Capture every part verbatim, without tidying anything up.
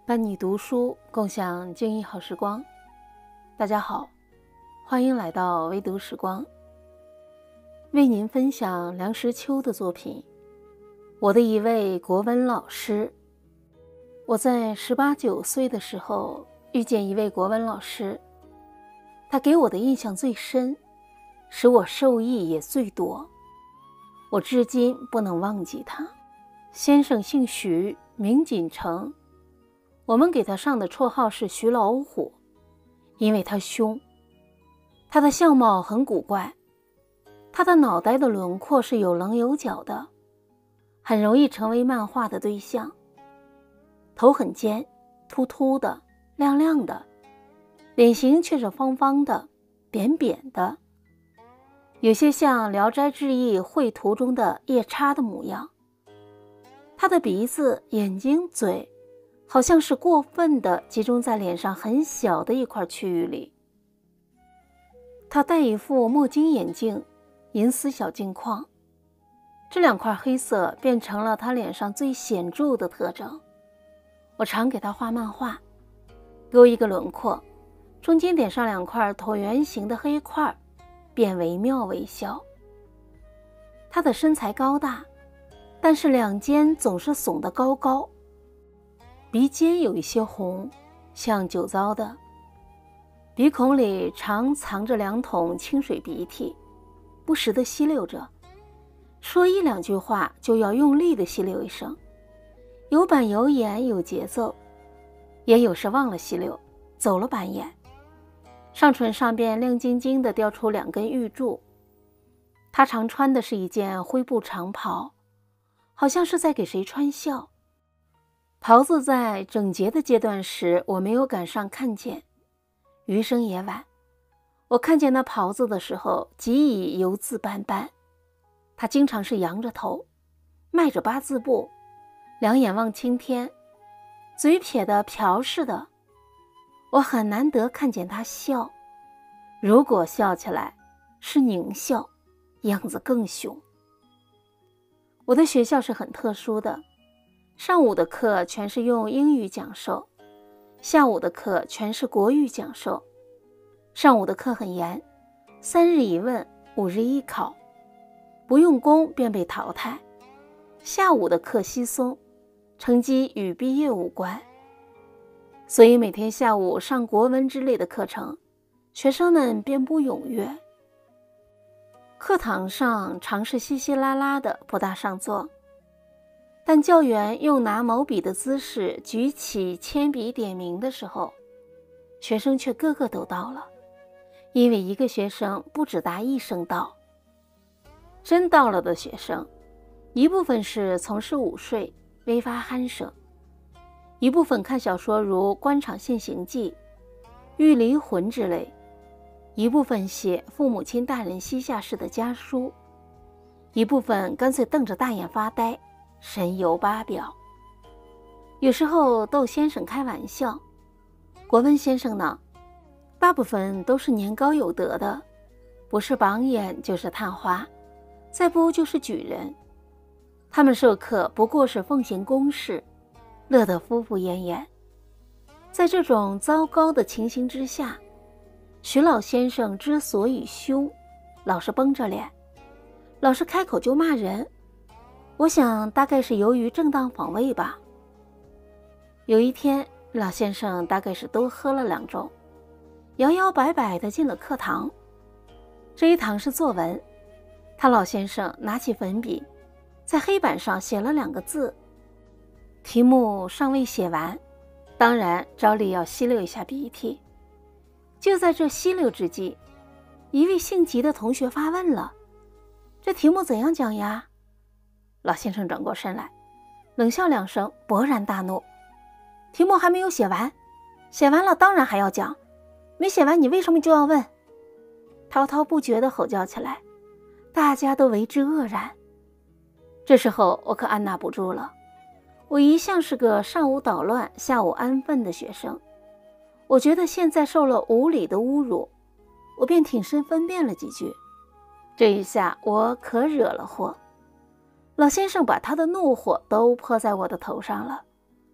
伴你读书，共享静谧好时光。大家好，欢迎来到微读时光，为您分享梁实秋的作品。我的一位国文老师。我在十八九岁的时候遇见一位国文老师，他给我的印象最深，使我受益也最多，我至今不能忘记他。先生姓徐，名锦成，我们给他上的绰号是徐老虎，因为他凶。他的相貌很古怪，他的脑袋的轮廓是有棱有角的，很容易成为漫画的对象。头很尖，秃秃的，亮亮的，脸型却是方方的，扁扁的，有些像《聊斋志异》绘图中的夜叉的模样。他的鼻子、眼睛、嘴好像是过分的集中在脸上很小的一块区域里。他戴一副墨镜眼镜，银丝小镜框，这两块黑色变成了他脸上最显著的特征。我常给他画漫画，勾一个轮廓，中间点上两块椭圆形的黑块，便惟妙惟肖。他的身材高大，但是两肩总是耸得高高，鼻尖有一些红，像酒糟的，鼻孔里常藏着两桶清水鼻涕，不时地吸溜着，说一两句话就要用力地吸溜一声，有板有眼有节奏，也有时忘了吸溜，走了板眼。上唇上边亮晶晶地雕出两根玉柱。他常穿的是一件灰布长袍，好像是在给谁穿孝。袍子在整洁的阶段时我没有赶上看见，余生也晚。我看见那袍子的时候即已油渍斑斑。他经常是仰着头，迈着八字步，两眼望青天，嘴撇得瓢似的。我很难得看见他笑，如果笑起来是狞笑，样子更凶。我的学校是很特殊的，上午的课全是用英语讲授，下午的课全是国语讲授。上午的课很严，三日一问，五日一考，不用功便被淘汰。下午的课稀松，成绩与毕业无关。所以每天下午上国文之类的课程，学生们便不踊跃。课堂上常是稀稀拉拉的，不大上座。但教员用拿毛笔的姿势举起铅笔点名的时候，学生却个个都到了，因为一个学生不只答一声到。真到了的学生，一部分是从事午睡，微发鼾声，一部分看小说如《官场现形记》《玉离魂》之类，一部分写父母亲大人膝下式的家书，一部分干脆瞪着大眼发呆，神游八表。有时候逗先生开玩笑，国文先生呢，大部分都是年高有德的，不是榜眼就是探花，再不就是举人。他们授课不过是奉行公事，乐得敷敷衍衍。在这种糟糕的情形之下，徐老先生之所以凶，老是绷着脸，老是开口就骂人，我想大概是由于正当防卫吧。有一天，老先生大概是多喝了两盅，摇摇摆摆地进了课堂。这一堂是作文，他老先生拿起粉笔，在黑板上写了两个字，题目尚未写完，当然照例要吸溜一下鼻涕。就在这吸溜之际，一位姓吉的同学发问了：这题目怎样讲呀？老先生转过身来，冷笑两声，勃然大怒：题目还没有写完，写完了当然还要讲，没写完你为什么就要问？滔滔不绝地吼叫起来，大家都为之愕然。这时候我可按捺不住了，我一向是个上午捣乱下午安分的学生，我觉得现在受了无理的侮辱，我便挺身分辨了几句。这一下我可惹了祸，老先生把他的怒火都泼在我的头上了。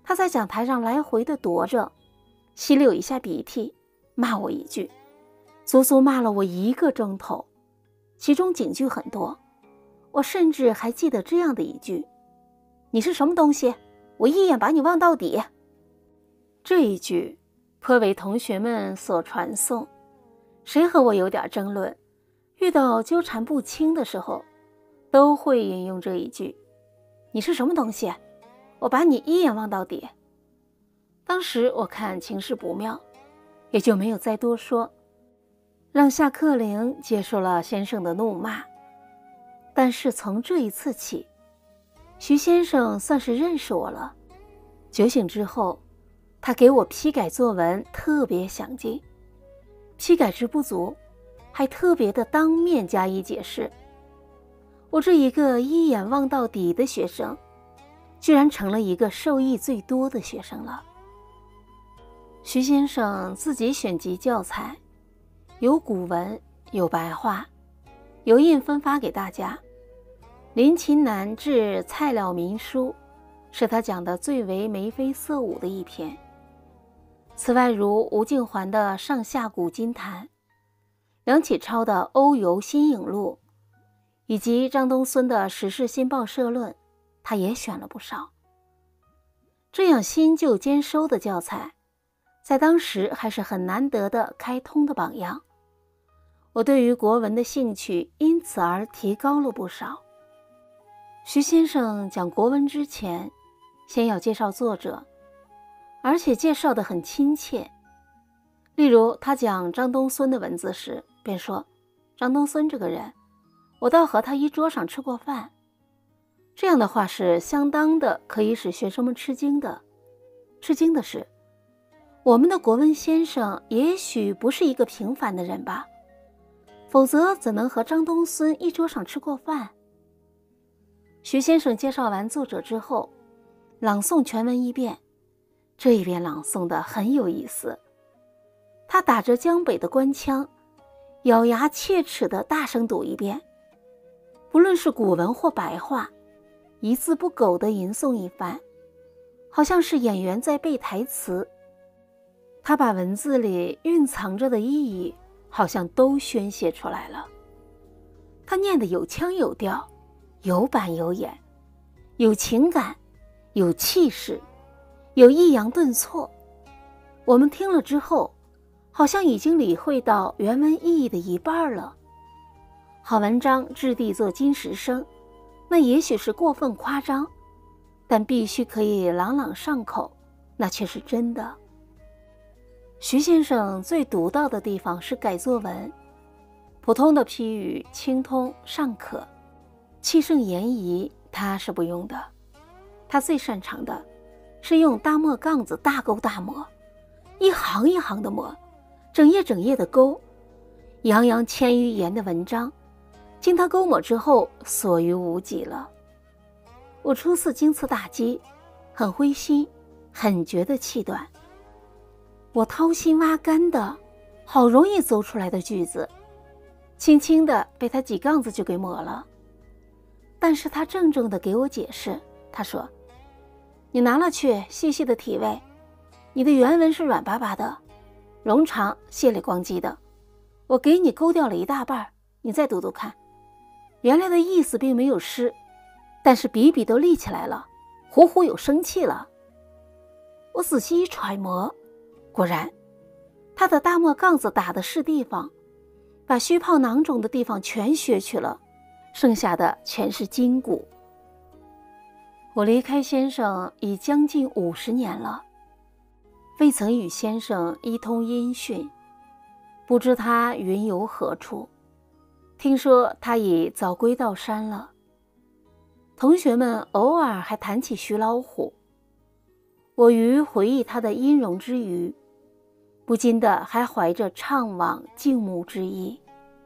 他在讲台上来回的踱着，吸溜一下鼻涕，骂我一句，足足骂了我一个钟头，其中警句很多。我甚至还记得这样的一句：你是什么东西？我一眼把你望到底。这一句颇为同学们所传颂，谁和我有点争论，遇到纠缠不清的时候，都会引用这一句：你是什么东西？我把你一眼望到底。当时我看情势不妙，也就没有再多说，让下课铃接受了先生的怒骂。但是从这一次起，徐先生算是认识我了。酒醒之后，他给我批改作文特别详尽，批改之不足，还特别的当面加以解释。我这一个一眼望到底的学生，居然成了一个受益最多的学生了。徐先生自己选集教材，有古文，有白话，油印分发给大家。林琴南志菜鸟民书是他讲的最为眉飞色舞的一篇。此外，如吴敬环的上下古今谈，梁启超的欧游新影录，以及张东荪的时事新报社论，他也选了不少。这样新旧兼收的教材，在当时还是很难得的开通的榜样。我对于国文的兴趣因此而提高了不少。徐先生讲国文之前，先要介绍作者，而且介绍得很亲切。例如他讲张东荪的文字时，便说张东荪这个人，我倒和他一桌上吃过饭。这样的话是相当的可以使学生们吃惊的。吃惊的是，我们的国文先生也许不是一个平凡的人吧，否则怎能和张东荪一桌上吃过饭？徐先生介绍完作者之后，朗诵全文一遍，这一遍朗诵的很有意思。他打着江北的官腔，咬牙切齿地大声读一遍，不论是古文或白话，一字不苟地吟诵一番，好像是演员在背台词。他把文字里蕴藏着的意义好像都宣泄出来了。他念得有腔有调，有板有眼，有情感，有气势，有抑扬顿挫。我们听了之后，好像已经理会到原文意义的一半了。好文章掷地做金石声，那也许是过分夸张，但必须可以朗朗上口，那却是真的。徐先生最独到的地方是改作文，普通的批语清通尚可，气盛言仪他是不用的。他最擅长的是用大墨杠子大勾大抹，一行一行的抹，整页整页的勾，洋洋千余言的文章，经他勾抹之后所余无几了。我初次经此打击，很灰心，很觉得气短。我掏心挖肝的好容易走出来的句子，轻轻的被他几杠子就给抹了。但是他郑重的给我解释，他说，你拿了去细细的体味，你的原文是软巴巴的，冗长血里光叽的，我给你勾掉了一大半，你再读读看，原来的意思并没有失，但是笔笔都立起来了，呼呼有生气了。我仔细一揣摩，果然他的大墨杠子打的是地方，把虚泡囊肿的地方全削去了，剩下的全是筋骨。我离开先生已将近五十年了，未曾与先生一通音讯，不知他云游何处。听说他已早归到山了。同学们偶尔还谈起徐老虎，我于回忆他的音容之余，不禁的还怀着怅惘敬慕之意。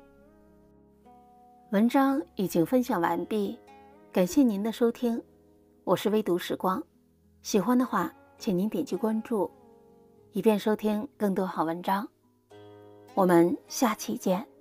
文章已经分享完毕，感谢您的收听，我是微读时光。喜欢的话，请您点击关注，以便收听更多好文章。我们下期见。